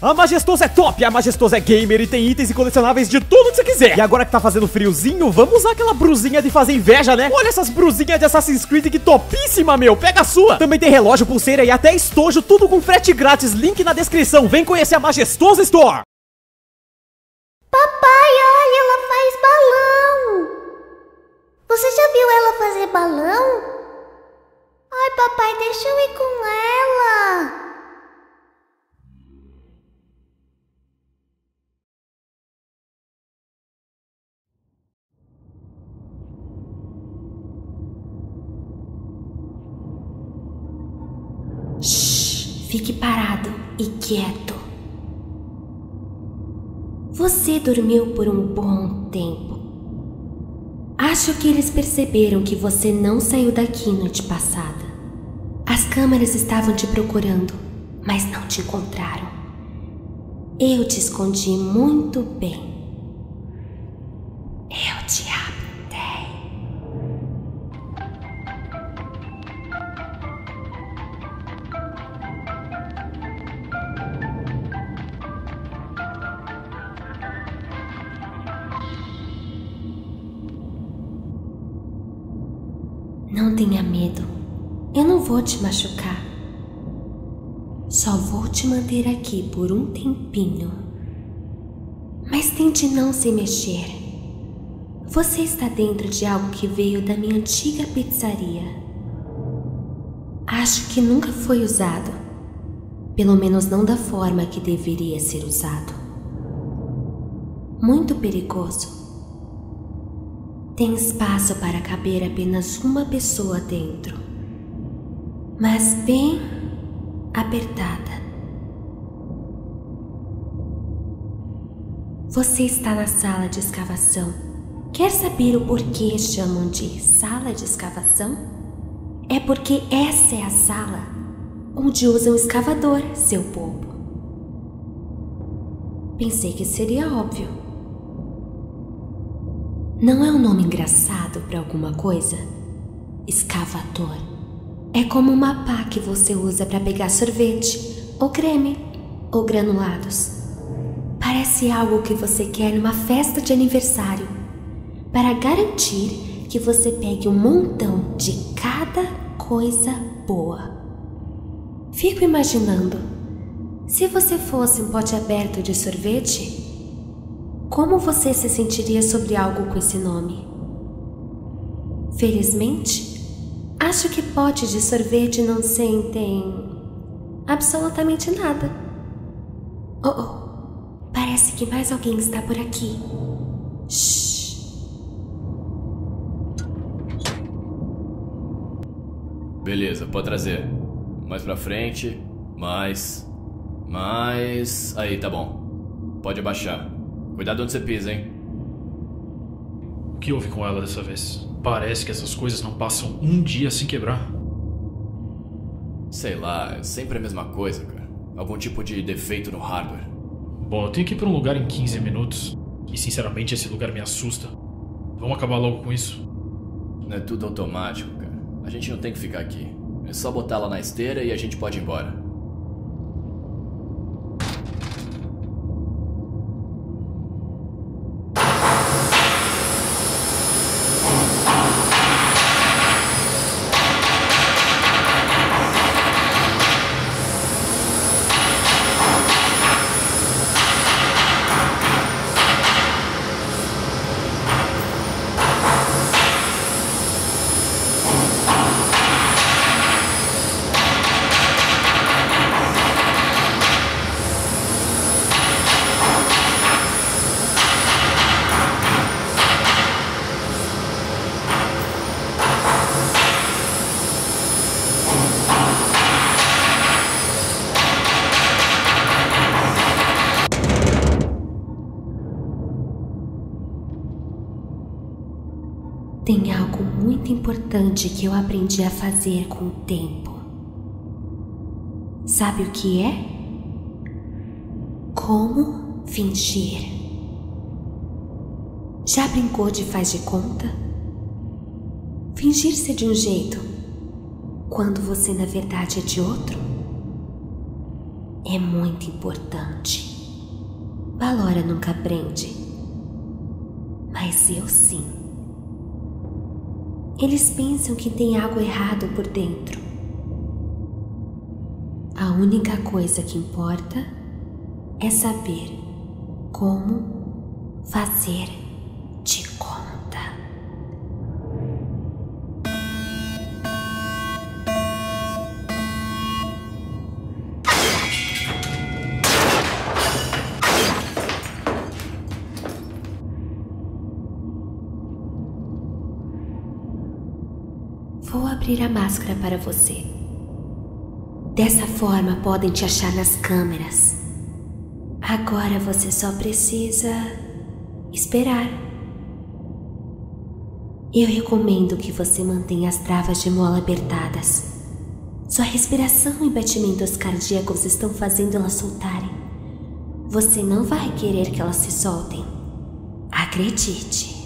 A Majestoso é top, a Majestoso é gamer e tem itens e colecionáveis de tudo que você quiser. E agora que tá fazendo friozinho, vamos usar aquela brusinha de fazer inveja, né? Olha essas brusinhas de Assassin's Creed, que topíssima, meu. Pega a sua. Também tem relógio, pulseira e até estojo, tudo com frete grátis. Link na descrição. Vem conhecer a Majestoso Store. Papai, olha, ela faz balão. Você já viu ela fazer balão? Ai, papai, deixa eu ir com ela. Shhh, fique parado e quieto. Você dormiu por um bom tempo. Acho que eles perceberam que você não saiu daqui noite passada. As câmeras estavam te procurando, mas não te encontraram. Eu te escondi muito bem. Eu te avisei. Não tenha medo. Eu não vou te machucar. Só vou te manter aqui por um tempinho. Mas tente não se mexer. Você está dentro de algo que veio da minha antiga pizzaria. Acho que nunca foi usado. Pelo menos não da forma que deveria ser usado. Muito perigoso. Tem espaço para caber apenas uma pessoa dentro, mas bem apertada. Você está na sala de escavação. Quer saber o porquê chamam de sala de escavação? É porque essa é a sala onde usam o escavador, seu bobo. Pensei que seria óbvio. Não é um nome engraçado para alguma coisa? Escavador. É como uma pá que você usa para pegar sorvete, ou creme, ou granulados. Parece algo que você quer numa festa de aniversário, para garantir que você pegue um montão de cada coisa boa. Fico imaginando, se você fosse um pote aberto de sorvete, como você se sentiria sobre algo com esse nome? Felizmente, acho que potes de sorvete não sentem absolutamente nada. Oh, parece que mais alguém está por aqui. Shhh. Beleza, pode trazer. Mais pra frente. Mais. Aí, tá bom. Pode abaixar. Cuidado onde você pisa, hein? O que houve com ela dessa vez? Parece que essas coisas não passam um dia sem quebrar. Sei lá, é sempre a mesma coisa, cara. Algum tipo de defeito no hardware. Bom, eu tenho que ir pra um lugar em 15 minutos. E sinceramente esse lugar me assusta. Vamos acabar logo com isso? Não é tudo automático, cara. A gente não tem que ficar aqui. É só botar ela na esteira e a gente pode ir embora. Tem algo muito importante que eu aprendi a fazer com o tempo. Sabe o que é? Como fingir. Já brincou de faz de conta? Fingir ser de um jeito, quando você na verdade é de outro? é muito importante. Ballora nunca aprende, mas eu sim. Eles pensam que tem algo errado por dentro. A única coisa que importa é saber como fazer de conta. Vou abrir a máscara para você. Dessa forma podem te achar nas câmeras. Agora você só precisa esperar. Eu recomendo que você mantenha as travas de mola apertadas. Sua respiração e batimentos cardíacos estão fazendo elas soltarem. Você não vai querer que elas se soltem. Acredite.